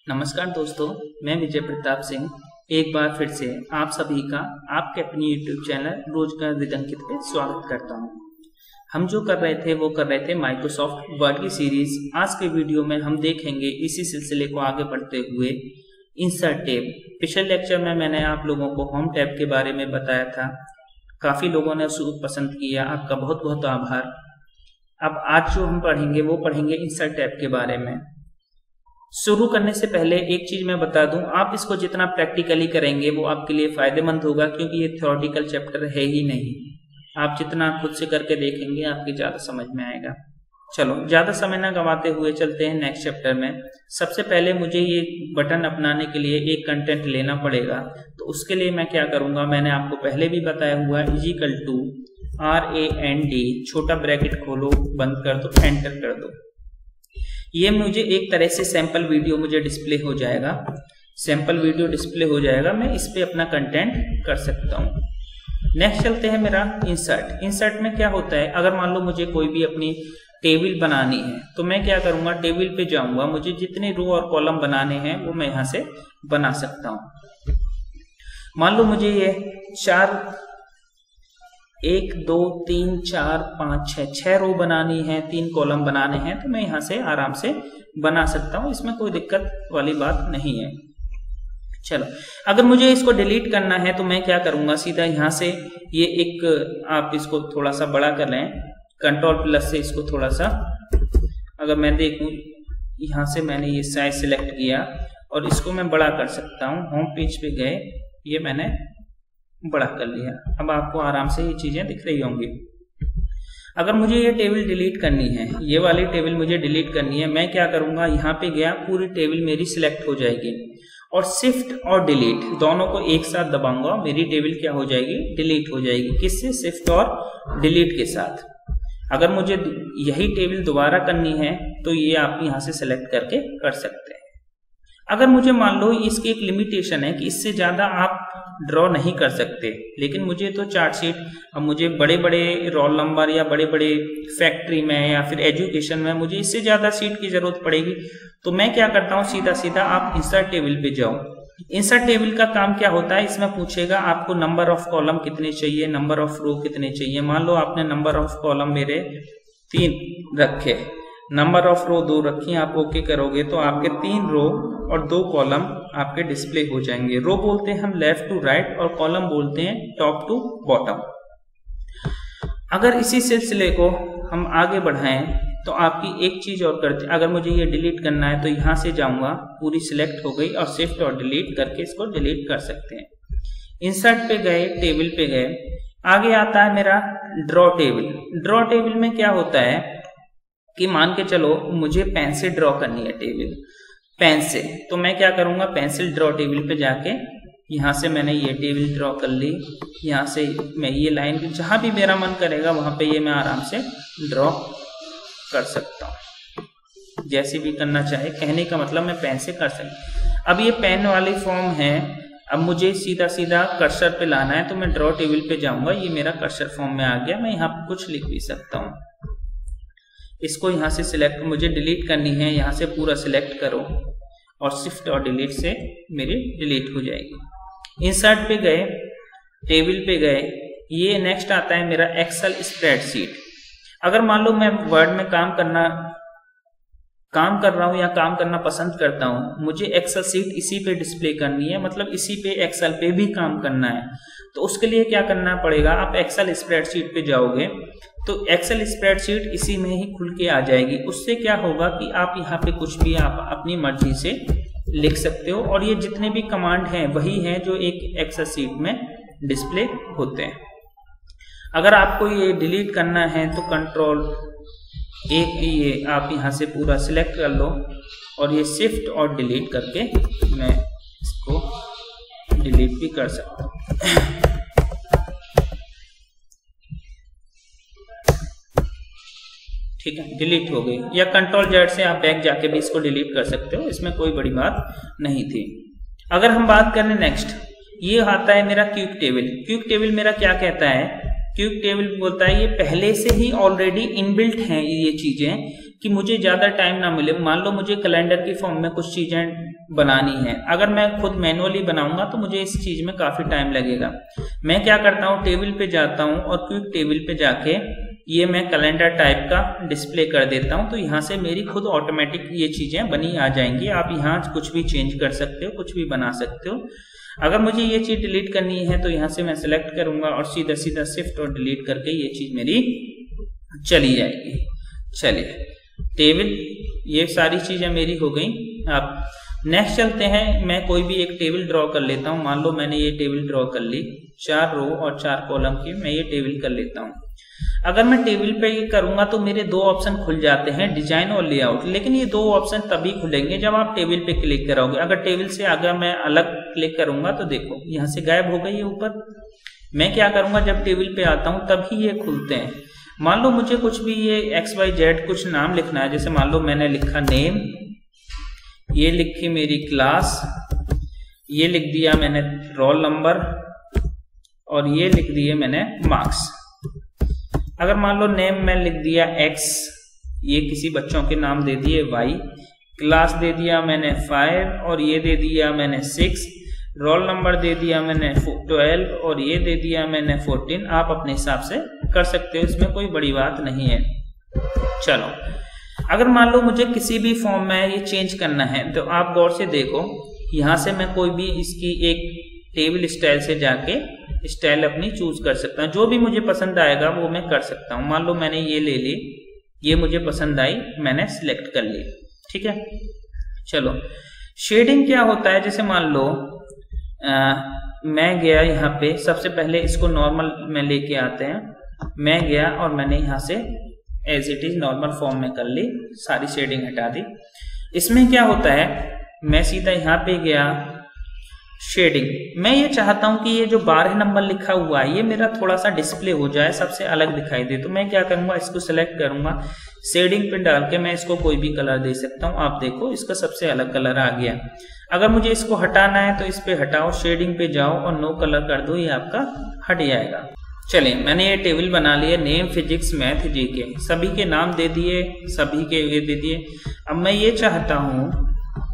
नमस्कार दोस्तों, मैं विजय प्रताप सिंह एक बार फिर से आप सभी का आपके अपनी YouTube चैनल रोजगार रिदंकित पे स्वागत करता हूं। हम जो कर रहे थे वो कर रहे थे माइक्रोसॉफ्ट वर्ड की सीरीज। आज के वीडियो में हम देखेंगे इसी सिलसिले को आगे बढ़ते हुए इंसर्ट टैब। पिछले लेक्चर में मैंने आप लोगों को होम टैब के बारे में बताया था, काफ़ी लोगों ने उसको पसंद किया, आपका बहुत बहुत आभार। अब आज जो हम पढ़ेंगे वो पढ़ेंगे इंसर्ट टैब के बारे में। शुरू करने से पहले एक चीज मैं बता दूं, आप इसको जितना प्रैक्टिकली करेंगे वो आपके लिए फायदेमंद होगा, क्योंकि ये थ्योरेटिकल चैप्टर है ही नहीं। आप जितना खुद से करके देखेंगे आपकी ज्यादा समझ में आएगा। चलो ज्यादा समय ना गंवाते हुए चलते हैं नेक्स्ट चैप्टर में। सबसे पहले मुझे ये बटन अपनाने के लिए एक कंटेंट लेना पड़ेगा, तो उसके लिए मैं क्या करूंगा, मैंने आपको पहले भी बताया हुआ है, इजिकल टू RAND छोटा ब्रैकेट खोलो, बंद कर दो, एंटर कर दो। ये मुझे एक तरह से सैंपल वीडियो मुझे डिस्प्ले हो जाएगा, सैंपल वीडियो डिस्प्ले हो जाएगा, मैं इस पे अपना कंटेंट कर सकता हूँ। नेक्स्ट चलते हैं मेरा इंसर्ट। इंसर्ट में क्या होता है, अगर मान लो मुझे कोई भी अपनी टेबल बनानी है तो मैं क्या करूंगा, टेबल पे जाऊंगा, मुझे जितने रो और कॉलम बनाने हैं वो मैं यहाँ से बना सकता हूँ। मान लो मुझे ये 1 2 3 4 5 6 रो बनानी है, 3 कॉलम बनाने हैं, तो मैं यहाँ से आराम से बना सकता हूँ, इसमें कोई दिक्कत वाली बात नहीं है। चलो अगर मुझे इसको डिलीट करना है तो मैं क्या करूंगा, सीधा यहाँ से ये एक, आप इसको थोड़ा सा बड़ा कर लें, Ctrl+ से इसको थोड़ा सा, अगर मैं देखूं यहाँ से मैंने ये साइज सिलेक्ट किया और इसको मैं बड़ा कर सकता हूँ। होम पेज पे गए, ये मैंने बड़ा कर लिया। अब आपको आराम से ये चीजें दिख रही होंगी। अगर मुझे ये टेबल डिलीट करनी है, ये वाली टेबल मुझे डिलीट करनी है, मैं क्या करूंगा, यहाँ पे गया, पूरी टेबल मेरी सिलेक्ट हो जाएगी और शिफ्ट और डिलीट दोनों को एक साथ दबाऊंगा, मेरी टेबल क्या हो जाएगी, डिलीट हो जाएगी। किससे? शिफ्ट और डिलीट के साथ। अगर मुझे यही टेबल दोबारा करनी है तो ये आप यहाँ से सिलेक्ट करके कर सकते हैं। अगर मुझे मान लो इसकी एक लिमिटेशन है कि इससे ज्यादा आप ड्रॉ नहीं कर सकते, लेकिन मुझे तो चार्ट शीट, अब मुझे बड़े बड़े रोल नंबर या बड़े बड़े फैक्ट्री में या फिर एजुकेशन में मुझे इससे ज्यादा शीट की जरूरत पड़ेगी, तो मैं क्या करता हूँ, सीधा सीधा आप इंसर्ट टेबल पे जाओ। इंसर्ट टेबल का काम क्या होता है, इसमें पूछेगा आपको नंबर ऑफ कॉलम कितने चाहिए, नंबर ऑफ रो कितने चाहिए। मान लो आपने नंबर ऑफ कॉलम मेरे 3 रखे, नंबर ऑफ रो 2 रखी, आप ओके करोगे तो आपके 3 रो और 2 कॉलम आपके डिस्प्ले हो जाएंगे। रो बोलते हैं हम लेफ्ट टू राइट और कॉलम बोलते हैं टॉप टू बॉटम। अगर इसी सिलसिले को हम आगे बढ़ाएं तो आपकी एक चीज और करते, अगर मुझे ये डिलीट करना है तो यहाँ से जाऊंगा, पूरी सिलेक्ट हो गई और शिफ्ट और डिलीट करके इसको डिलीट कर सकते हैं। इंसर्ट पे गए, टेबल पे गए, आगे आता है मेरा ड्रॉ टेबल। ड्रॉ टेबल में क्या होता है कि मान के चलो मुझे पेन से ड्रॉ करनी है टेबल, पेन से, तो मैं क्या करूंगा, पेंसिल ड्रॉ टेबल पे जाके यहाँ से मैंने ये टेबल ड्रॉ कर ली, यहाँ से मैं ये लाइन जहां भी मेरा मन करेगा वहां पे ये मैं आराम से ड्रॉ कर सकता हूँ, जैसे भी करना चाहे। कहने का मतलब मैं पेन से कर सकता। अब ये पेन वाली फॉर्म है, अब मुझे सीधा सीधा कर्सर पे लाना है तो मैं ड्रॉ टेबल पे जाऊंगा, ये मेरा कर्सर फॉर्म में आ गया, मैं यहाँ कुछ लिख भी सकता हूँ। इसको यहाँ से सिलेक्ट, मुझे डिलीट करनी है, यहाँ से पूरा सिलेक्ट करो और शिफ्ट और डिलीट से मेरी डिलीट हो जाएगी। इंसर्ट पे गए, टेबल पे गए, ये नेक्स्ट आता है मेरा एक्सेल स्प्रेडशीट। अगर मान लो मैं वर्ड में काम कर रहा हूँ या काम करना पसंद करता हूँ, मुझे एक्सेल शीट इसी पे डिस्प्ले करनी है, मतलब इसी पे एक्सेल पे भी काम करना है, तो उसके लिए क्या करना पड़ेगा, आप एक्सेल स्प्रेडशीट पे जाओगे तो एक्सेल स्प्रेडशीट इसी में ही खुल के आ जाएगी। उससे क्या होगा कि आप यहाँ पे कुछ भी आप अपनी मर्जी से लिख सकते हो और ये जितने भी कमांड हैं वही हैं जो एक एक्सेल शीट में डिस्प्ले होते हैं। अगर आपको ये डिलीट करना है तो ये आप यहाँ से पूरा सिलेक्ट कर लो और ये शिफ्ट और डिलीट करके मैं इसको डिलीट भी कर सकता हूँ। ठीक है, डिलीट हो गई। या Ctrl+ से आप बैक जाके भी इसको डिलीट कर सकते हो, इसमें कोई बड़ी बात नहीं थी। अगर हम बात करें नेक्स्ट, ये आता है मेरा क्विक टेबल। क्विक टेबल मेरा क्या कहता है, क्विक टेबल बोलता है ये पहले से ही ऑलरेडी इनबिल्ट हैं ये चीजें, कि मुझे ज्यादा टाइम ना मिले। मान लो मुझे कैलेंडर की फॉर्म में कुछ चीजें बनानी है। अगर मैं खुद मैनुअली बनाऊंगा तो मुझे इस चीज में काफी टाइम लगेगा। मैं क्या करता हूँ, टेबल पे जाता हूँ और क्विक टेबल पे जाके ये मैं कैलेंडर टाइप का डिस्प्ले कर देता हूँ, तो यहाँ से मेरी खुद ऑटोमेटिक ये चीजें बनी आ जाएंगी। आप यहाँ कुछ भी चेंज कर सकते हो, कुछ भी बना सकते हो। अगर मुझे ये चीज डिलीट करनी है तो यहाँ से मैं सिलेक्ट करूंगा और सीधा सीधा शिफ्ट और डिलीट करके ये चीज मेरी चली जाएगी। चलिए, टेबल ये सारी चीजें मेरी हो गई। अब नेक्स्ट चलते हैं, मैं कोई भी एक टेबल ड्रॉ कर लेता हूँ। मान लो मैंने ये टेबल ड्रॉ कर ली, 4 रो और 4 कॉलम की मैं ये टेबल कर लेता हूँ। अगर मैं टेबल पे ये करूंगा तो मेरे 2 ऑप्शन खुल जाते हैं, डिजाइन और लेआउट। लेकिन ये 2 ऑप्शन तभी खुलेंगे जब आप टेबल पे क्लिक करोगे। अगर टेबल से आगे मैं अलग क्लिक करूंगा तो देखो यहाँ से गायब हो गई है ऊपर। मैं क्या करूंगा, जब टेबल पे आता हूँ तभी ये खुलते हैं। मान लो मुझे कुछ भी ये XYZ कुछ नाम लिखना है, जैसे मान लो मैंने लिखा नेम, ये लिखी मेरी क्लास, ये लिख दिया मैंने रोल नंबर और ये लिख दिए मैंने मार्क्स। अगर मान लो नेम में लिख दिया X, ये किसी बच्चों के नाम दे दिए Y, क्लास दे दिया मैंने 5 और ये दे दिया मैंने 6, रोल नंबर दे दिया मैंने 12 और ये दे दिया मैंने 14। आप अपने हिसाब से कर सकते हो, इसमें कोई बड़ी बात नहीं है। चलो, अगर मान लो मुझे किसी भी फॉर्म में ये चेंज करना है तो आप गौर से देखो, यहाँ से मैं कोई भी इसकी एक टेबल स्टाइल से जाके स्टाइल अपनी चूज कर सकता हूँ। जो भी मुझे पसंद आएगा वो मैं कर सकता हूँ। मान लो मैंने ये ले ली, ये मुझे पसंद आई, मैंने सिलेक्ट कर ली। ठीक है, चलो शेडिंग क्या होता है, जैसे मान लो मैं गया यहाँ पे, सबसे पहले इसको नॉर्मल में लेके आते हैं। मैं गया और मैंने यहाँ से as it is normal form में कर ली, सारी शेडिंग हटा दी। इसमें क्या होता है, मैं सीधा यहाँ पे गया शेडिंग, मैं ये चाहता हूं कि ये जो 12 नंबर लिखा हुआ है ये मेरा थोड़ा सा डिस्प्ले हो जाए, सबसे अलग दिखाई दे। तो मैं क्या करूंगा, इसको सेलेक्ट करूंगा, शेडिंग पे डाल के मैं इसको कोई भी कलर दे सकता हूं। आप देखो इसका सबसे अलग कलर आ गया। अगर मुझे इसको हटाना है तो इस पे हटाओ, शेडिंग पे जाओ और नो कलर कर दो, ये आपका हट जाएगा। चलिए, मैंने ये टेबल बना लिया, नेम, फिजिक्स, मैथ, जीके, सभी के नाम दे दिए, सभी के ये दे दिए। अब मैं ये चाहता हूँ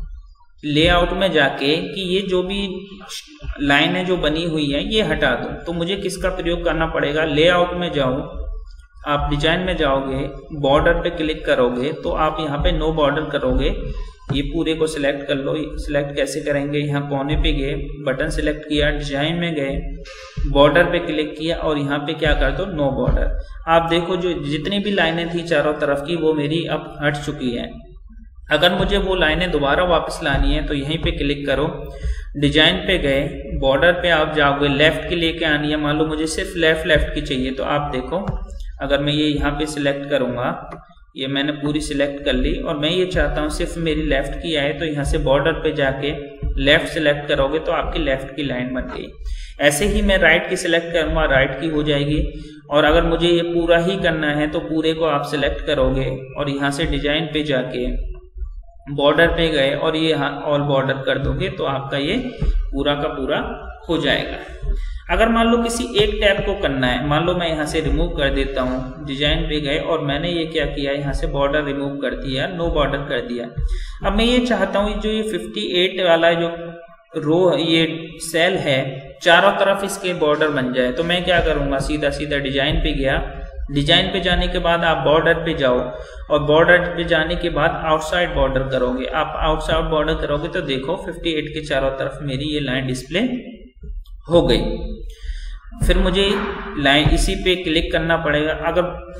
लेआउट में जाके कि ये जो भी लाइन है जो बनी हुई है ये हटा दो। तो मुझे किसका प्रयोग करना पड़ेगा, लेआउट में जाओ, आप डिजाइन में जाओगे, बॉर्डर पे क्लिक करोगे तो आप यहाँ पे नो बॉर्डर करोगे, ये पूरे को सिलेक्ट कर लो। सिलेक्ट कैसे करेंगे, यहाँ कोने पे गए, बटन सिलेक्ट किया, डिजाइन में गए, बॉर्डर पे क्लिक किया और यहाँ पे क्या कर दो, नो बॉर्डर। आप देखो जो जितनी भी लाइनें थी चारों तरफ की वो मेरी अब हट चुकी है। अगर मुझे वो लाइनें दोबारा वापस लानी है तो यहीं पे क्लिक करो, डिजाइन पे गए, बॉर्डर पे आप जाओगे, लेफ्ट की लेके आनी है। मान लो मुझे सिर्फ लेफ्ट की चाहिए तो आप देखो, अगर मैं ये यहाँ पे सिलेक्ट करूंगा, ये मैंने पूरी सिलेक्ट कर ली और मैं ये चाहता हूँ सिर्फ मेरी लेफ्ट की आए, तो यहाँ से बॉर्डर पे जाके लेफ्ट सिलेक्ट करोगे तो आपकी लेफ्ट की लाइन बन गई। ऐसे ही मैं राइट की सिलेक्ट करूंगा, राइट की हो जाएगी। और अगर मुझे ये पूरा ही करना है तो पूरे को आप सिलेक्ट करोगे और यहाँ से डिजाइन पे जाके बॉर्डर पे गए और ये ऑल बॉर्डर कर दोगे तो आपका ये पूरा का पूरा हो जाएगा। अगर मान लो किसी एक टैब को करना है, मान लो मैं यहाँ से रिमूव कर देता हूँ, डिजाइन पे गए और मैंने ये क्या किया, यहाँ से बॉर्डर रिमूव कर दिया, नो बॉर्डर कर दिया। अब मैं ये चाहता हूँ जो ये 58 वाला जो रो ये सेल है चारों तरफ इसके बॉर्डर बन जाए। तो मैं क्या करूँगा, सीधा सीधा डिजाइन पे गया, डिजाइन पे जाने के बाद आप बॉर्डर पे जाओ और बॉर्डर पे जाने के बाद आउटसाइड बॉर्डर करोगे। आप आउटसाइड बॉर्डर करोगे तो देखो 58 के चारों तरफ मेरी ये लाइन डिस्प्ले हो गई। फिर मुझे लाइन इसी पे क्लिक करना पड़ेगा। अगर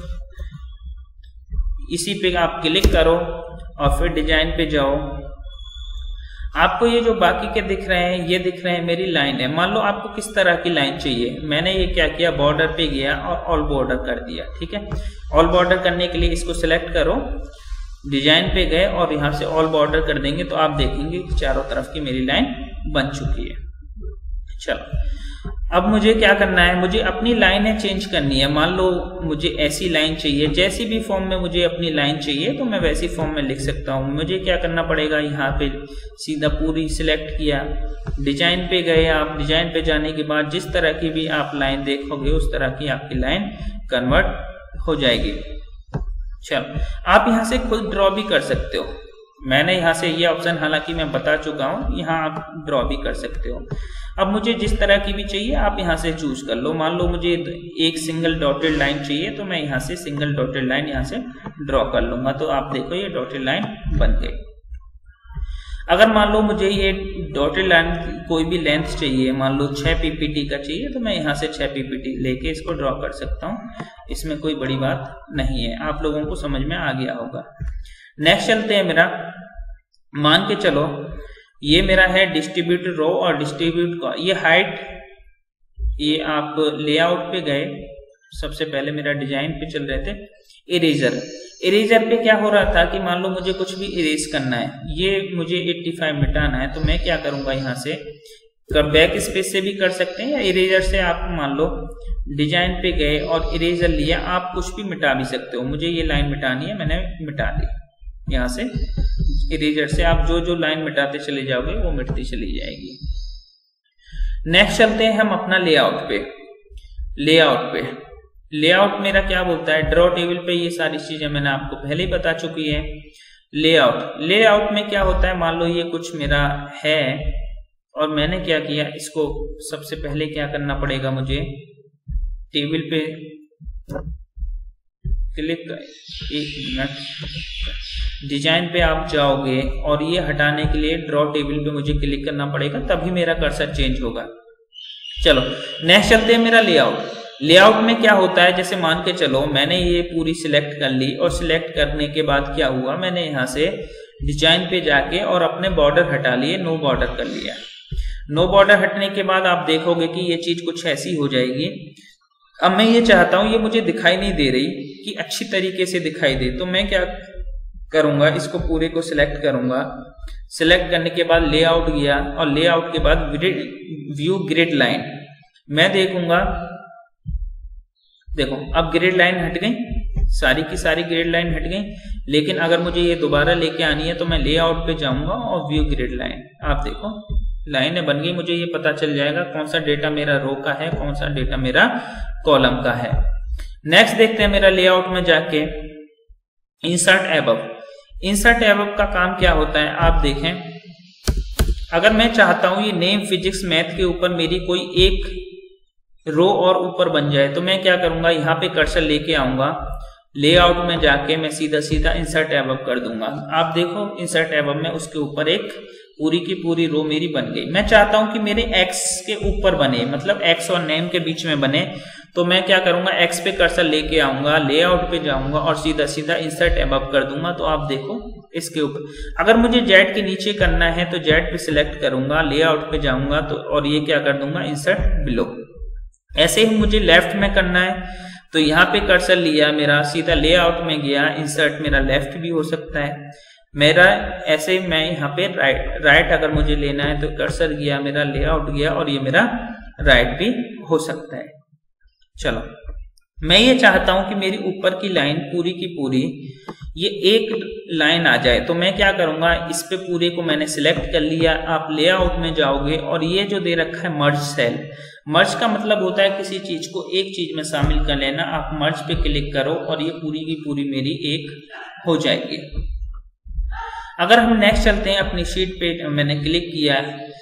इसी पे आप क्लिक करो और फिर डिजाइन पे जाओ, आपको ये जो बाकी के दिख रहे हैं ये दिख रहे हैं मेरी लाइन है। मान लो आपको किस तरह की लाइन चाहिए, मैंने ये क्या किया, बॉर्डर पे गया और ऑल बॉर्डर कर दिया। ठीक है, ऑल बॉर्डर करने के लिए इसको सिलेक्ट करो, डिजाइन पे गए और यहाँ से ऑल बॉर्डर कर देंगे तो आप देखेंगे कि चारों तरफ की मेरी लाइन बन चुकी है। चलो, अब मुझे क्या करना है, मुझे अपनी लाइनें चेंज करनी है। मान लो मुझे ऐसी लाइन चाहिए, जैसी भी फॉर्म में मुझे अपनी लाइन चाहिए तो मैं वैसी फॉर्म में लिख सकता हूँ। मुझे क्या करना पड़ेगा, यहाँ पे सीधा पूरी सिलेक्ट किया, डिजाइन पे गए, आप डिजाइन पे जाने के बाद जिस तरह की भी आप लाइन देखोगे उस तरह की आपकी लाइन कन्वर्ट हो जाएगी। चलो, आप यहाँ से खुद ड्रॉ भी कर सकते हो। मैंने यहाँ से ये ऑप्शन हालांकि मैं बता चुका हूँ, यहाँ आप ड्रॉ भी कर सकते हो। अब मुझे जिस तरह की भी चाहिए आप यहाँ से चूज कर लो। मान लो मुझे एक सिंगल डॉटेड लाइन चाहिए तो मैं यहाँ से सिंगल डॉटेड लाइन यहाँ से ड्रॉ कर लूंगा, तो आप देखो ये डॉटेड लाइन बन गई। अगर मान लो मुझे ये डॉटेड लाइन कोई भी लेंथ चाहिए, मान लो 6 पीपीटी का चाहिए, तो मैं यहाँ से 6 पीपीटी लेके इसको ड्रॉ कर सकता हूँ। इसमें कोई बड़ी बात नहीं है, आप लोगों को समझ में आ गया होगा। नेक्स्ट चलते हैं, मेरा मान के चलो ये मेरा है डिस्ट्रीब्यूट रो और डिस्ट्रीब्यूट का ये हाइट, ये आप लेआउट पे गए, सबसे पहले मेरा डिजाइन पे चल रहे थे। इरेजर पे क्या हो रहा था कि मान लो मुझे कुछ भी इरेज करना है, ये मुझे 85 मिटाना है, तो मैं क्या करूंगा यहाँ से बैक स्पेस से भी कर सकते हैं या इरेजर से आप मान लो डिजाइन पे गए और इरेजर लिया, आप कुछ भी मिटा भी सकते हो। मुझे ये लाइन मिटानी है, मैंने मिटा दी। यहाँ से इरेजर से आप जो जो लाइन मिटाते चले जाओगे वो मिटती चली जाएगी। नेक्स्ट चलते हैं हम अपना लेआउट पे। लेआउट मेरा क्या बोलता है, ड्रॉ टेबल पे ये सारी चीजें मैंने आपको पहले ही बता चुकी है। लेआउट में क्या होता है, मान लो ये कुछ मेरा है और मैंने क्या किया, इसको सबसे पहले क्या करना पड़ेगा, मुझे टेबल पे क्लिक, 1 मिनट, डिजाइन पे आप जाओगे और ये हटाने के लिए ड्रॉ टेबल पे मुझे क्लिक करना पड़ेगा, तभी मेरा कर्सर चेंज होगा। चलो नेक्स्ट चलते हैं मेरा लेआउट में क्या होता है, जैसे मान के चलो मैंने ये पूरी सिलेक्ट कर ली और सिलेक्ट करने के बाद क्या हुआ, मैंने यहाँ से डिजाइन पे जाके और अपने बॉर्डर हटा लिए, नो बॉर्डर कर लिया। नो बॉर्डर हटने के बाद आप देखोगे कि ये चीज कुछ ऐसी हो जाएगी। अब मैं ये चाहता हूं, ये मुझे दिखाई नहीं दे रही कि अच्छी तरीके से दिखाई दे, तो मैं क्या करूंगा, इसको पूरे को सिलेक्ट करूंगा। सिलेक्ट करने के बाद लेआउट गया और लेआउट के बाद व्यू ग्रिड लाइन, मैं देखूंगा, देखो अब ग्रिड लाइन हट गई, सारी की सारी ग्रिड लाइन हट गई। लेकिन अगर मुझे ये दोबारा लेके आनी है तो मैं लेआउट पे जाऊंगा और व्यू ग्रिड लाइन, आप देखो लाइनें बन गई। मुझे ये पता चल जाएगा कौन सा डेटा मेरा रो का है, कौन सा डेटा मेरा कॉलम का है। नेक्स्ट देखते हैं मेरा लेआउट में जाके इंसर्ट एबव का काम क्या होता है, आप देखें। अगर मैं चाहता हूं ये नेम फिजिक्स मैथ के ऊपर मेरी कोई एक रो और ऊपर बन जाए, तो मैं क्या करूंगा, यहाँ पे कर्सर लेके आऊंगा, लेआउट में जाके मैं सीधा इंसर्ट एबव कर दूंगा। आप देखो इंसर्ट एबव में उसके ऊपर एक पूरी की पूरी रो मेरी बन गई। मैं चाहता हूं कि मेरे एक्स के ऊपर बने, मतलब एक्स और नेम के बीच में बने, तो मैं क्या करूंगा, एक्स पे कर्सर लेके आऊंगा, लेआउट पे जाऊंगा और सीधा इंसर्ट एबव कर दूंगा। तो आप देखो इसके ऊपर, अगर मुझे जेड के नीचे करना है तो जेड पे सिलेक्ट करूंगा, लेआउट पे जाऊंगा तो और ये क्या कर दूंगा, इंसर्ट बिलो। ऐसे ही मुझे लेफ्ट में करना है तो यहाँ पे कर्सर लिया मेरा, सीधा लेआउट में गया, इंसर्ट मेरा लेफ्ट भी हो सकता है मेरा। ऐसे मैं यहाँ पे राइट अगर मुझे लेना है तो कर्सर गया मेरा, लेआउट गया और ये मेरा राइट भी हो सकता है। चलो मैं ये चाहता हूं कि मेरी ऊपर की लाइन पूरी की पूरी ये एक लाइन आ जाए, तो मैं क्या करूंगा, इस पे पूरे को मैंने सिलेक्ट कर लिया। आप लेआउट में जाओगे और ये जो दे रखा है मर्ज सेल, मर्ज का मतलब होता है किसी चीज को एक चीज में शामिल कर लेना। आप मर्ज पे क्लिक करो और ये पूरी की पूरी मेरी एक हो जाएगी। अगर हम नेक्स्ट चलते हैं अपनी शीट पे, मैंने क्लिक किया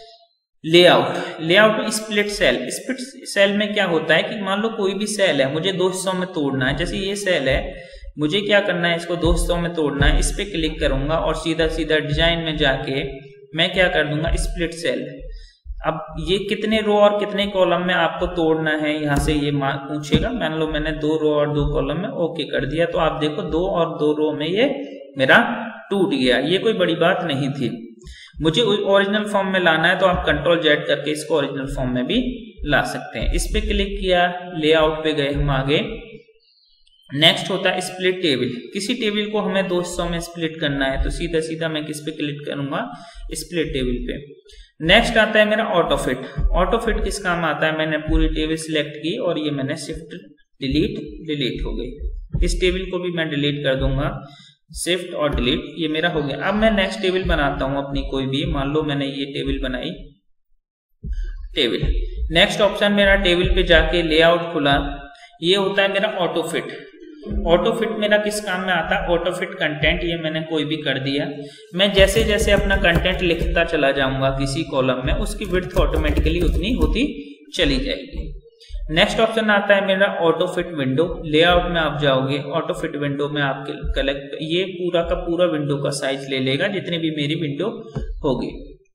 लेआउट स्प्लिट सेल में क्या होता है कि मान लो कोई भी सेल है, मुझे 2 हिस्सों में तोड़ना है। जैसे ये सेल है, मुझे क्या करना है, इसको 2 हिस्सों में तोड़ना है। इस पे क्लिक करूंगा और सीधा डिजाइन में जाके मैं क्या कर दूंगा, स्प्लिट सेल। अब ये कितने रो और कितने कॉलम में आपको तोड़ना है, यहाँ से ये पूछेगा। मान लो मैंने 2 रो और 2 कॉलम में ओके कर दिया, तो आप देखो 2 और 2 रो में ये मेरा टूट गया। ये कोई बड़ी बात नहीं थी। मुझे ओरिजिनल फॉर्म में लाना है तो आप कंट्रोल जेड करके इसको ओरिजिनल फॉर्म में भी ला सकते हैं। इस पे क्लिक किया, लेआउट पे गए हम आगे। नेक्स्ट होता है स्प्लिट टेबल। किसी टेबल को हमें 2 हिस्सों में स्प्लिट करना है तो सीधा मैं किस पे क्लिक करूंगा, स्प्लिट टेबल पे। नेक्स्ट आता है मेरा ऑटोफिट किस काम आता है, मैंने पूरी टेबल सिलेक्ट की और ये मैंने शिफ्ट डिलीट हो गई। इस टेबल को भी मैं डिलीट कर दूंगा, शिफ्ट और डिलीट, ये मेरा हो गया। अब मैं नेक्स्ट टेबल बनाता हूं अपनी कोई भी, मान लो मैंने ये टेबल बनाई, नेक्स्ट ऑप्शन मेरा टेबल पे जाके लेआउट खुला, ये होता है मेरा ऑटोफिट। ऑटो फिट मेरा किस काम में आता है? ऑटो फिट कंटेंट, ये मैंने कोई भी कर दिया। मैं जैसे जैसे अपना कंटेंट लिखता चला जाऊंगा किसी कॉलम में, उसकी विड्थ ऑटोमेटिकली उतनी होती चली जाएगी। नेक्स्ट ऑप्शन आता है मेरा ऑटो फिट विंडो। लेआउट में आप जाओगे, ऑटो फिट विंडो में आप कलेक्ट, ये पूरा का पूरा विंडो का साइज ले लेगा जितनी भी मेरी विंडो होगी।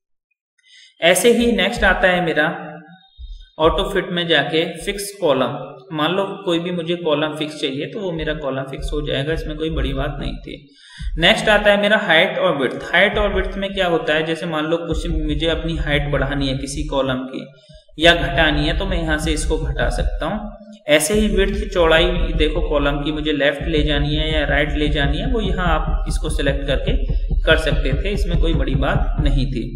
ऐसे ही नेक्स्ट आता है मेरा ऑटो फिट में जाके फिक्स कॉलम। मान लो कोई भी मुझे कॉलम फिक्स चाहिए तो वो मेरा कॉलम फिक्स हो जाएगा, इसमें कोई बड़ी बात नहीं थी। नेक्स्ट आता है मेरा हाइट और विड्थ। हाइट और विड्थ में क्या होता है, जैसे मान लो कुछ मुझे अपनी हाइट बढ़ानी है किसी कॉलम की या घटानी है तो मैं यहाँ से इसको घटा सकता हूँ। ऐसे ही विड्थ चौड़ाई देखो कॉलम की मुझे लेफ्ट ले जानी है या राइट ले जानी है, वो यहाँ आप इसको सिलेक्ट करके कर सकते थे, इसमें कोई बड़ी बात नहीं थी।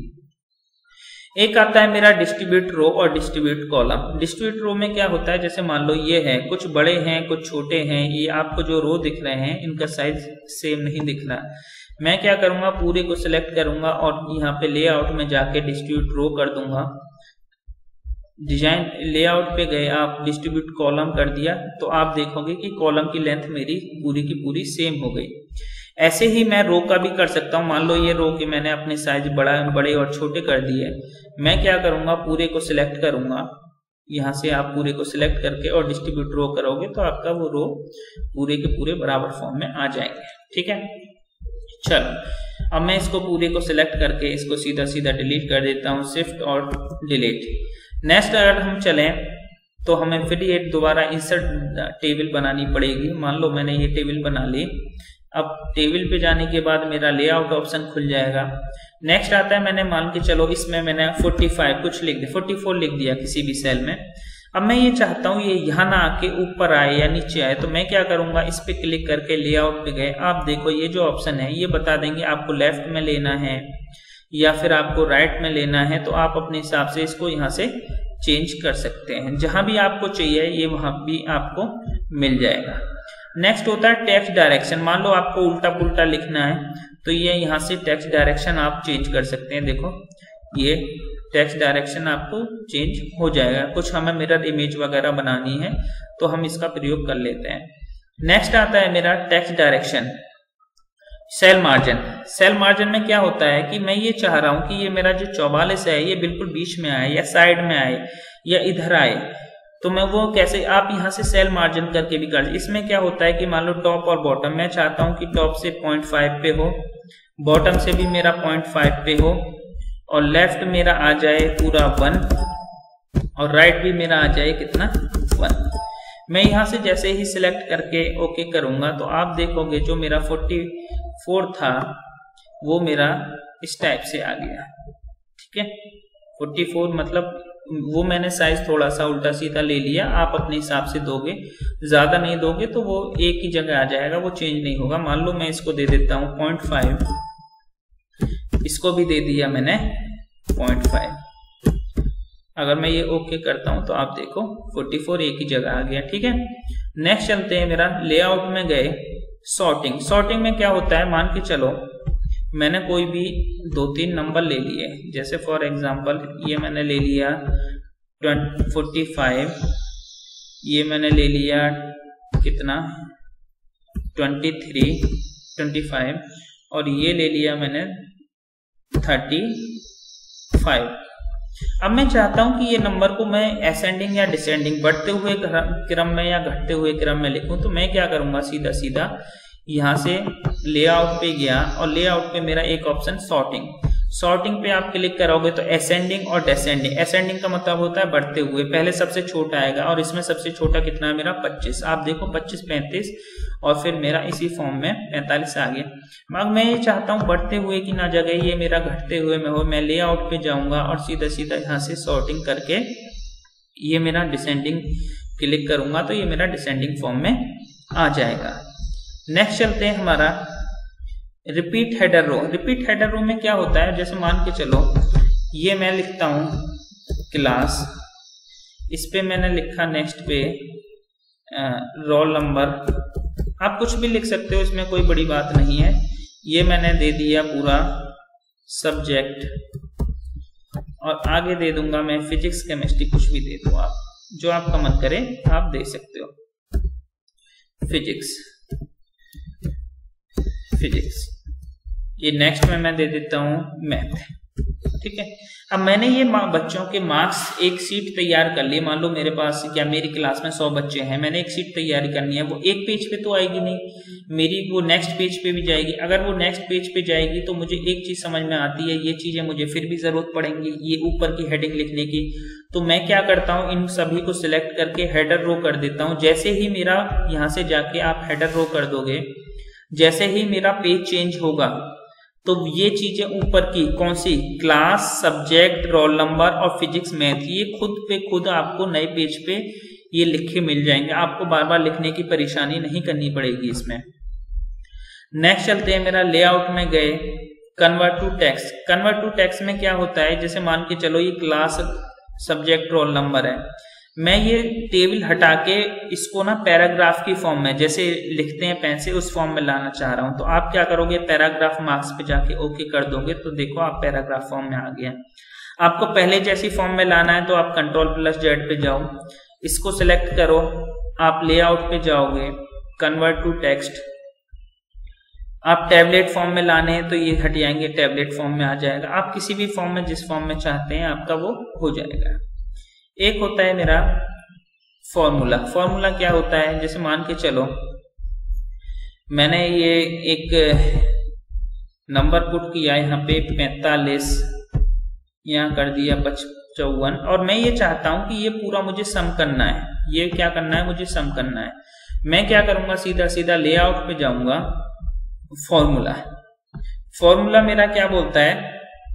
एक आता है मेरा डिस्ट्रीब्यूट रो और डिस्ट्रीब्यूट कॉलम। डिस्ट्रीब्यूट रो में क्या होता है, जैसे मान लो ये है, कुछ बड़े हैं कुछ छोटे हैं, ये आपको जो रो दिख रहे हैं इनका साइज सेम नहीं दिख रहा। मैं क्या करूंगा, पूरे को सिलेक्ट करूंगा और यहाँ पे लेआउट में जाके डिस्ट्रीब्यूट रो कर दूंगा। डिजाइन लेआउट पे गए आप, डिस्ट्रीब्यूट कॉलम कर दिया तो आप देखोगे कि कॉलम की लेंथ मेरी पूरी की पूरी सेम हो गई। ऐसे ही मैं रो का भी कर सकता हूँ। मान लो ये रो के मैंने अपने साइज बड़े और छोटे कर दिए। मैं क्या करूंगा, पूरे को सिलेक्ट करूंगा, यहाँ से आप पूरे को सिलेक्ट करके और डिस्ट्रीब्यूट रो करोगे तो आपका वो रो पूरे के पूरे बराबर फॉर्म में आ जाएंगे। ठीक है, चलो अब मैं इसको पूरे को सिलेक्ट करके इसको सीधा सीधा डिलीट कर देता हूँ, शिफ्ट और डिलीट। नेक्स्ट अगर हम चलें तो हमें फिर ये दोबारा इंसर्ट टेबल बनानी पड़ेगी। मान लो मैंने ये टेबल बना ली। अब टेबल पे जाने के बाद मेरा लेआउट ऑप्शन खुल जाएगा। नेक्स्ट आता है, मैंने मान के चलो इसमें मैंने 45 कुछ लिख दिया, 44 लिख दिया किसी भी सेल में। अब मैं ये चाहता हूँ ये यहाँ ना आके ऊपर आए या नीचे आए, तो मैं क्या करूंगा, इस पे क्लिक करके लेआउट पे गए। आप देखो ये जो ऑप्शन है ये बता देंगे आपको लेफ्ट में लेना है या फिर आपको राइट में लेना है, तो आप अपने हिसाब से इसको यहाँ से चेंज कर सकते हैं। जहां भी आपको चाहिए ये वहां भी आपको मिल जाएगा। नेक्स्ट होता है टेक्स्ट डायरेक्शन। मान लो आपको उल्टा पुल्टा लिखना है तो ये यहाँ से टेक्स्ट डायरेक्शन आप चेंज कर सकते हैं। देखो ये टेक्स्ट डायरेक्शन आपको चेंज हो जाएगा। कुछ हमें मिरर इमेज वगैरह बनानी है तो हम इसका प्रयोग कर लेते हैं। नेक्स्ट आता है मेरा text direction cell margin. Cell margin में क्या होता है कि मैं ये चाह रहा हूं कि ये मेरा जो 44 है ये बिल्कुल बीच में आए या साइड में आए या इधर आए, तो मैं वो कैसे, आप यहाँ से सेल मार्जिन करके भी कर। इसमें क्या होता है कि मान लो टॉप और बॉटम, मैं चाहता हूं कि टॉप से 0.5 पे हो, बॉटम से भी मेरा 0.5 पे हो और लेफ्ट मेरा आ जाए पूरा 1 और राइट भी मेरा आ जाए कितना 1। मैं यहाँ से जैसे ही सिलेक्ट करके ओके करूंगा तो आप देखोगे जो मेरा 44 था वो मेरा इस टाइप से आ गया। ठीक है, 44 मतलब वो मैंने साइज थोड़ा सा उल्टा सीधा ले लिया। आप अपने हिसाब से दोगे, ज्यादा नहीं दोगे तो वो एक ही जगह आ जाएगा, वो चेंज नहीं होगा। मान लो मैं इसको दे देता हूँ 0.5, इसको भी दे दिया मैंने 0.5। अगर मैं ये ओके करता हूं तो आप देखो 44 एक ही जगह आ गया। ठीक है, नेक्स्ट चलते हैं मेरा लेआउट में गए सॉर्टिंग। सॉर्टिंग में क्या होता है, मान के चलो मैंने कोई भी 2-3 नंबर ले लिए, जैसे फॉर एग्जांपल ये मैंने ले लिया 45, ये मैंने ले लिया कितना 23, 25 और ये ले लिया मैंने 35। अब मैं चाहता हूं कि ये नंबर को मैं असेंडिंग या डिसेंडिंग, बढ़ते हुए क्रम में या घटते हुए क्रम में लिखूं, तो मैं क्या करूंगा, सीधा सीधा यहां से लेआउट पे गया और लेआउट पे मेरा एक ऑप्शन सॉर्टिंग। सॉर्टिंग पे आप क्लिक करोगे तो असेंडिंग और डिसेंडिंग। असेंडिंग का मतलब होता है बढ़ते हुए, पहले सबसे छोटा आएगा और इसमें सबसे छोटा कितना है मेरा 25। आप देखो 25, 35 और फिर मेरा इसी फॉर्म में 45 आ गया। अब मैं ये चाहता हूँ बढ़ते हुए की ना जगह ये मेरा घटते हुए में हो, मैं लेआउट पे जाऊंगा और सीधा सीधा यहाँ से सॉर्टिंग करके ये मेरा डिसेंडिंग क्लिक करूंगा तो ये मेरा डिसेंडिंग फॉर्म में आ जाएगा। नेक्स्ट चलते हैं हमारा repeat header row. Repeat header row में क्या होता है, जैसे मान के चलो ये मैं लिखता हूं क्लास, इस पे मैंने लिखा नेक्स्ट पे रोल नंबर, आप कुछ भी लिख सकते हो, इसमें कोई बड़ी बात नहीं है। ये मैंने दे दिया पूरा सब्जेक्ट और आगे दे दूंगा मैं फिजिक्स केमिस्ट्री, कुछ भी दे दो आप, जो आपका मन करे आप दे सकते हो। फिजिक्स, ये नेक्स्ट में मैं दे देता हूं मैथ। ठीक है, अब मैंने ये बच्चों के मार्क्स एक सीट तैयार कर लिए। मान लो मेरे पास क्या मेरी क्लास में 100 बच्चे हैं, मैंने एक सीट तैयार करनी है। वो एक पेज पे तो आएगी नहीं मेरी, वो नेक्स्ट पेज पे भी जाएगी। अगर वो नेक्स्ट पेज पे जाएगी तो मुझे एक चीज समझ में आती है, ये चीजें मुझे फिर भी जरूरत पड़ेंगी, ये ऊपर की हेडिंग लिखने की। तो मैं क्या करता हूँ, इन सभी को सिलेक्ट करके हेडर रो कर देता हूँ। जैसे ही मेरा यहाँ से जाके आप हेडर रो कर दोगे, जैसे ही मेरा पेज चेंज होगा तो ये चीजें ऊपर की कौन सी, क्लास, सब्जेक्ट, रोल नंबर और फिजिक्स मैथ, ये खुद पे खुद आपको नए पेज पे ये लिखे मिल जाएंगे। आपको बार बार लिखने की परेशानी नहीं करनी पड़ेगी इसमें। नेक्स्ट चलते हैं, मेरा लेआउट में गए, convert to text. Convert to text में क्या होता है, जैसे मान के चलो ये क्लास, सब्जेक्ट, रोल नंबर है, मैं ये टेबल हटा के इसको ना पैराग्राफ की फॉर्म में, जैसे लिखते हैं पेन से, उस फॉर्म में लाना चाह रहा हूं। तो आप क्या करोगे, पैराग्राफ मार्क्स पे जाके ओके कर दोगे तो देखो आप पैराग्राफ फॉर्म में आ गया। आपको पहले जैसी फॉर्म में लाना है तो आप Ctrl+Z पे जाओ, इसको सिलेक्ट करो, आप लेआउट पे जाओगे, कन्वर्ट टू टेक्स्ट। आप टैबलेट फॉर्म में लाने हैं तो ये हट जाएंगे, टैबलेट फॉर्म में आ जाएगा। आप किसी भी फॉर्म में, जिस फॉर्म में चाहते हैं आपका वो हो जाएगा। एक होता है मेरा फॉर्मूला। फॉर्मूला क्या होता है, जैसे मान के चलो मैंने ये एक नंबर पुट किया यहाँ पे 45, यहाँ कर दिया 54, और मैं ये चाहता हूं कि ये पूरा मुझे सम करना है। ये क्या करना है, मुझे सम करना है। मैं क्या करूंगा, सीधा सीधा लेआउट पे जाऊंगा, फॉर्मूला। फॉर्मूला मेरा क्या बोलता है,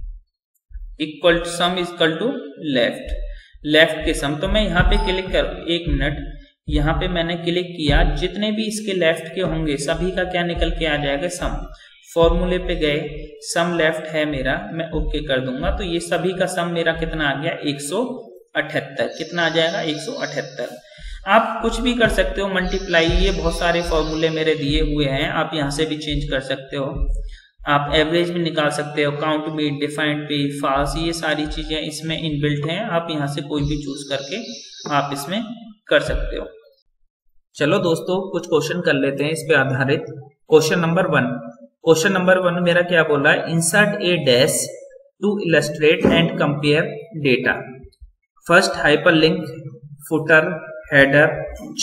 equal to sum equal to left के सम। तो मैं यहाँ पे क्लिक कर, 1 मिनट, यहाँ पे मैंने क्लिक किया, जितने भी इसके लेफ्ट के होंगे सभी का क्या निकल के आ जाएगा, सम। फॉर्मूले पे गए, सम लेफ्ट है मेरा, मैं ओके कर दूंगा तो ये सभी का सम मेरा कितना आ गया, 178। कितना आ जाएगा, 178। आप कुछ भी कर सकते हो, मल्टीप्लाई, ये बहुत सारे फॉर्मूले मेरे दिए हुए हैं, आप यहाँ से भी चेंज कर सकते हो। आप एवरेज भी निकाल सकते हो, काउंट मीट, डिफाइंड पे, फास, ये सारी चीजें इसमें इनबिल्ट हैं। आप यहाँ से कोई भी चूज करके आप इसमें कर सकते हो। चलो दोस्तों कुछ क्वेश्चन कर लेते हैं इस पे आधारित। क्वेश्चन नंबर 1 मेरा क्या बोला है, insert a dash to illustrate and compare data. First hyperlink, footer, header,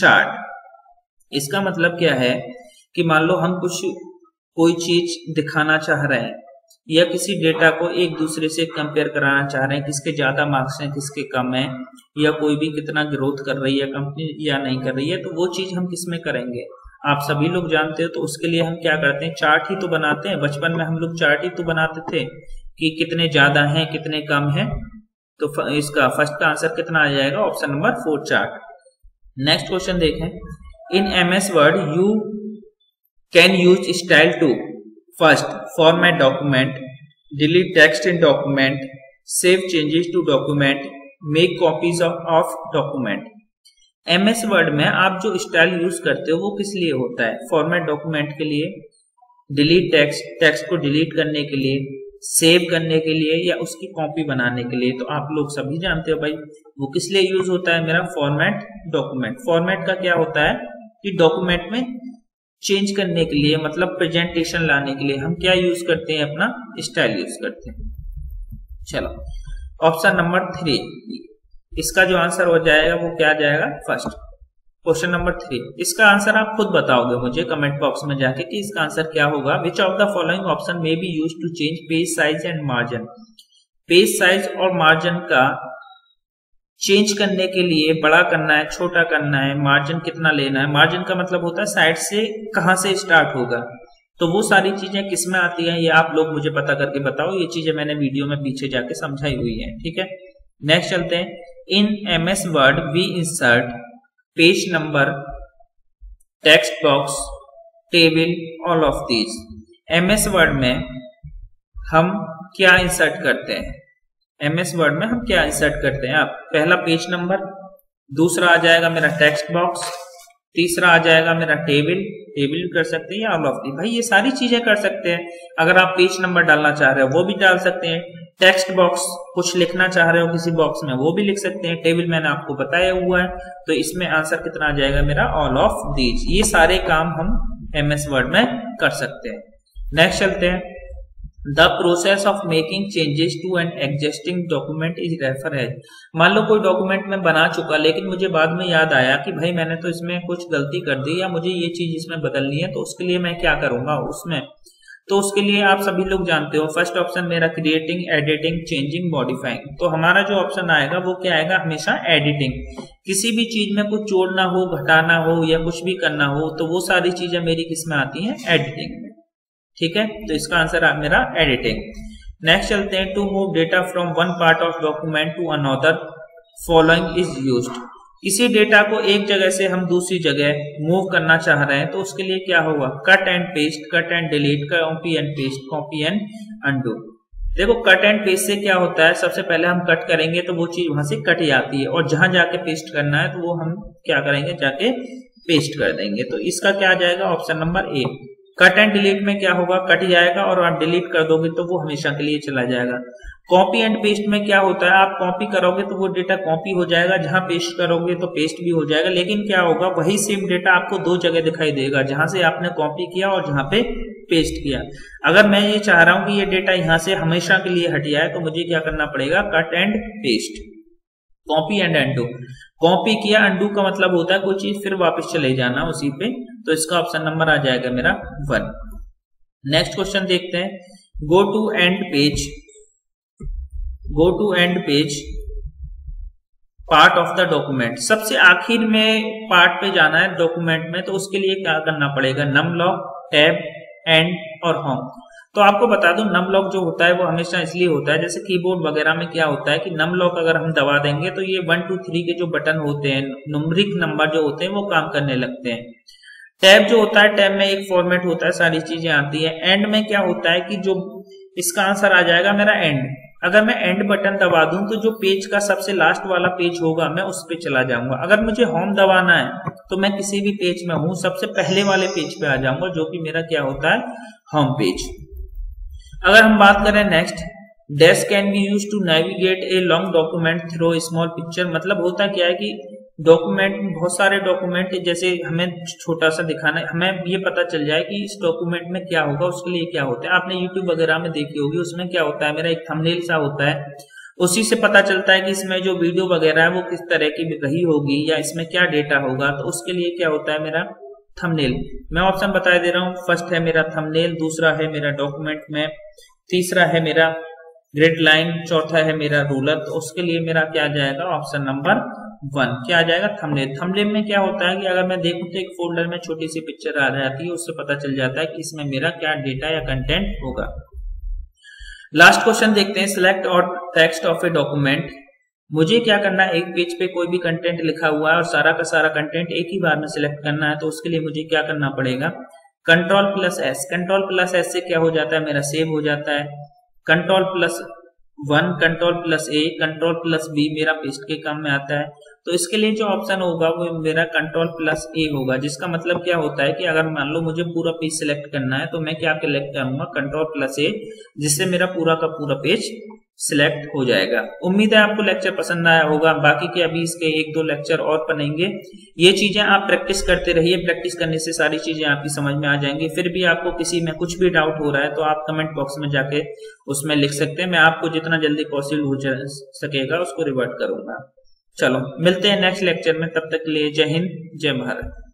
chart. इसका मतलब क्या है कि मान लो हम कोई चीज दिखाना चाह रहे हैं या किसी डेटा को एक दूसरे से कंपेयर कराना चाह रहे हैं, किसके ज्यादा मार्क्स हैं, किसके कम है, या कोई भी कितना ग्रोथ कर रही है कंपनी या नहीं कर रही है, तो वो चीज हम किसमें करेंगे, आप सभी लोग जानते हो। तो उसके लिए हम क्या करते हैं, चार्ट ही तो बनाते हैं। बचपन में हम लोग चार्ट ही तो बनाते थे कि कितने ज्यादा हैं, कितने कम हैं। तो इसका फर्स्ट का आंसर कितना आ जाएगा, option number 4, chart. Next question देखें, in MS word you can use style to, first format document, delete text in document, save changes to document, make copies of document. MS word में आप जो style use करते हो वो किस लिए होता है, फॉर्मेट डॉक्यूमेंट के लिए, डिलीट टेक्स्ट को डिलीट करने के लिए, सेव करने के लिए, या उसकी कॉपी बनाने के लिए। तो आप लोग सभी जानते हो भाई वो किस लिए यूज होता है, मेरा फॉर्मेट डॉक्यूमेंट। फॉर्मेट का क्या होता है कि डॉक्यूमेंट में चेंज करने के लिए, मतलब प्रेजेंटेशन लाने के लिए हम क्या यूज करते हैं, अपना स्टाइल यूज करते हैं। चलो ऑप्शन नंबर 3, इसका जो आंसर हो जाएगा वो क्या जाएगा, फर्स्ट। क्वेश्चन नंबर 3, इसका आंसर आप खुद बताओगे मुझे कमेंट बॉक्स में जाके कि इसका आंसर क्या होगा। Which of the following option may be use to change page size and margin. Page size और मार्जिन का चेंज करने के लिए बड़ा करना है, छोटा करना है, मार्जिन कितना लेना है। मार्जिन का मतलब होता है साइड से कहां से स्टार्ट होगा। तो वो सारी चीजें किसमें आती हैं ये आप लोग मुझे पता करके बताओ। ये चीजें मैंने वीडियो में पीछे जाके समझाई हुई है, ठीक है। नेक्स्ट चलते हैं, in MS word we insert page number, text box, table, all of these. MS word में हम क्या इंसर्ट करते हैं, MS वर्ड में हम क्या इंसर्ट करते हैं, आप पहला पेज नंबर, दूसरा आ जाएगा मेरा टेक्स्ट बॉक्स, तीसरा आ जाएगा मेरा टेबल, टेबल कर सकते हैं या ऑल ऑफ दी, भाई ये सारी चीजें कर सकते हैं। अगर आप पेज नंबर डालना चाह रहे हो वो भी डाल सकते हैं, टेक्स्ट बॉक्स कुछ लिखना चाह रहे हो किसी बॉक्स में वो भी लिख सकते हैं, टेबल मैंने आपको बताया हुआ है। तो इसमें आंसर कितना आ जाएगा मेरा ऑल ऑफ दीज। ये सारे काम हम MS वर्ड में कर सकते हैं। नेक्स्ट चलते हैं, the process of making changes to an existing document is refer है। मान लो कोई डॉक्यूमेंट मैं बना चुका लेकिन मुझे बाद में याद आया कि भाई मैंने तो इसमें कुछ गलती कर दी या मुझे ये चीज इसमें बदलनी है, तो उसके लिए मैं क्या करूंगा उसमें, तो उसके लिए आप सभी लोग जानते हो फर्स्ट ऑप्शन मेरा क्रिएटिंग, एडिटिंग, चेंजिंग, मॉडिफाइंग। तो हमारा जो ऑप्शन आएगा वो क्या आएगा, हमेशा एडिटिंग। किसी भी चीज में कुछ जोड़ना हो, घटाना हो या कुछ भी करना हो तो वो सारी चीजें मेरी किसमें आती हैं, एडिटिंग में। ठीक है, तो इसका आंसर है मेरा एडिटिंग। नेक्स्ट चलते हैं, to move data from one part of document to another following is used. किसी डेटा को एक जगह से हम दूसरी जगह मूव करना चाह रहे हैं तो उसके लिए क्या होगा, cut and paste, cut and delete, copy and paste, copy and undo. देखो कट एंड पेस्ट से क्या होता है, सबसे पहले हम कट करेंगे तो वो चीज वहां से कट जाती है और जहां जाके पेस्ट करना है तो वो हम क्या करेंगे, जाके पेस्ट कर देंगे। तो इसका क्या आ जाएगा, option number A. Cut and delete में क्या होगा, कट जाएगा और आप डिलीट कर दोगे तो वो हमेशा के लिए चला जाएगा। कॉपी एंड पेस्ट में क्या होता है, आप कॉपी करोगे तो वो डेटा कॉपी हो जाएगा, जहां पेस्ट करोगे तो पेस्ट भी हो जाएगा, लेकिन क्या होगा वही सेम डेटा आपको दो जगह दिखाई देगा, जहां से आपने कॉपी किया और जहां पे पेस्ट किया। अगर मैं ये चाह रहा हूं कि ये डेटा यहां से हमेशा के लिए हट जाए तो मुझे क्या करना पड़ेगा, cut and paste, copy and undo. Copy किया, अनडू का मतलब होता है कोई चीज फिर वापस चले जाना उसी पे। तो इसका ऑप्शन नंबर आ जाएगा मेरा 1। नेक्स्ट क्वेश्चन देखते हैं, go to end page, go to end page part of the document. सबसे आखिर में पार्ट पे जाना है डॉक्यूमेंट में, तो उसके लिए क्या करना पड़ेगा, नम लॉक, टैब, एंड और होम। तो आपको बता दूं नम लॉक जो होता है वो हमेशा इसलिए होता है, जैसे कीबोर्ड वगैरह में क्या होता है कि नम लॉक अगर हम दबा देंगे तो ये 1 2 3 के जो बटन होते हैं, न्यूमेरिक नंबर जो होते हैं वो काम करने लगते हैं। टैब जो होता है, टैब में एक फॉर्मेट होता है, सारी चीजें आती है। एंड में क्या होता है कि जो इसका आंसर आ जाएगा मेरा एंड। अगर मैं एंड बटन दबा दूं तो जो पेज का सबसे लास्ट वाला पेज होगा मैं उस पे चला जाऊंगा। अगर मुझे होम दबाना है तो मैं किसी भी पेज में हूं सबसे पहले वाले पेज पे आ जाऊंगा, जो कि मेरा क्या होता है, होम पेज। अगर हम बात करें next, dash can be use to navigate a long document through small picture. मतलब होता क्या है कि डॉक्यूमेंट, बहुत सारे डॉक्यूमेंट जैसे हमें छोटा सा दिखाना है, हमें ये पता चल जाए कि इस डॉक्यूमेंट में क्या होगा, उसके लिए क्या होता है। आपने यूट्यूब वगैरह में देखी होगी, उसमें क्या होता है, मेरा एक थंबनेल सा होता है, उसी से पता चलता है कि इसमें जो वीडियो वगैरह है वो किस तरह की रही होगी या इसमें क्या डेटा होगा। तो उसके लिए क्या होता है मेरा थंबनेल। मैं ऑप्शन बता दे रहा हूँ, फर्स्ट है मेरा थंबनेल, दूसरा है मेरा डॉक्यूमेंट में, तीसरा है मेरा ग्रिड लाइन, चौथा है मेरा रूलर। तो उसके लिए मेरा क्या आ जाएगा, ऑप्शन नंबर 1 क्या आ जाएगा, थंबनेल। थंबनेल में क्या होता है कि अगर मैं देखूं तो एक फोल्डर में छोटी सी पिक्चर आ जाती है, उससे पता चल जाता है कि इसमें मेरा क्या डेटा या कंटेंट होगा। लास्ट क्वेश्चन देखते हैं, सिलेक्ट और टेक्स्ट ऑफ ए डॉक्यूमेंट। मुझे क्या करना है, एक पेज पे कोई भी कंटेंट लिखा हुआ है और सारा का सारा कंटेंट एक ही बार में सिलेक्ट करना है। तो उसके लिए मुझे क्या करना पड़ेगा, Ctrl+S। Ctrl+S से क्या हो जाता है, मेरा सेव हो जाता है। Ctrl+1, Ctrl+A, Ctrl+B मेरा पेस्ट के काम में आता है। तो इसके लिए जो ऑप्शन होगा वो मेरा Ctrl+A होगा, जिसका मतलब क्या होता है कि अगर मान लो मुझे पूरा पेज सिलेक्ट करना है तो मैं क्या सिलेक्ट करूंगा, Ctrl+A, जिससे मेरा पूरा का पूरा पेज सिलेक्ट हो जाएगा। उम्मीद है आपको लेक्चर पसंद आया होगा। बाकी के अभी इसके 1-2 लेक्चर और बनेंगे। ये चीजें आप प्रैक्टिस करते रहिए, प्रैक्टिस करने से सारी चीजें आपकी समझ में आ जाएंगी। फिर भी आपको किसी में कुछ भी डाउट हो रहा है तो आप कमेंट बॉक्स में जाके उसमें लिख सकते हैं, मैं आपको जितना जल्दी पॉसिबल हो सकेगा उसको रिवर्ट करूंगा। चलो मिलते हैं नेक्स्ट लेक्चर में, तब तक के लिए जय हिंद, जय भारत।